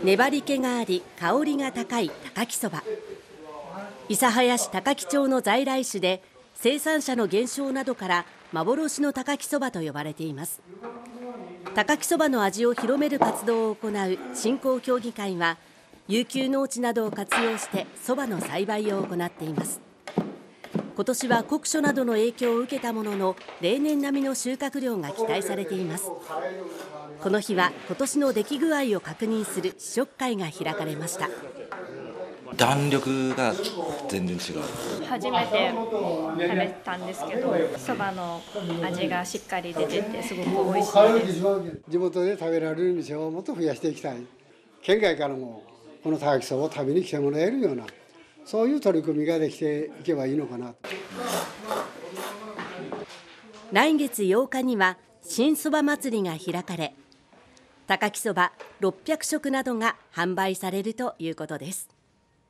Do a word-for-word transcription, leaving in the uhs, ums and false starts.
粘り気があり香りが高い高木そば。諫早市高木町の在来種で、生産者の減少などから幻の高木そばと呼ばれています。高木そばの味を広める活動を行う振興協議会は、遊休農地などを活用してそばの栽培を行っています。今年は酷暑などの影響を受けたものの、例年並みの収穫量が期待されています。この日は今年の出来具合を確認する試食会が開かれました。 弾力が全然違う。 初めて食べたんですけど、そばの味がしっかり出ててすごく美味しいです。 地元で食べられる店をもっと増やしていきたい。県外からもこの高木そばを食べに来てもらえるような、そういう取り組みができていけばいいのかな。 来月ようかには新そば祭りが開かれ、高木そばろっぴゃくしょくなどが販売されるということです。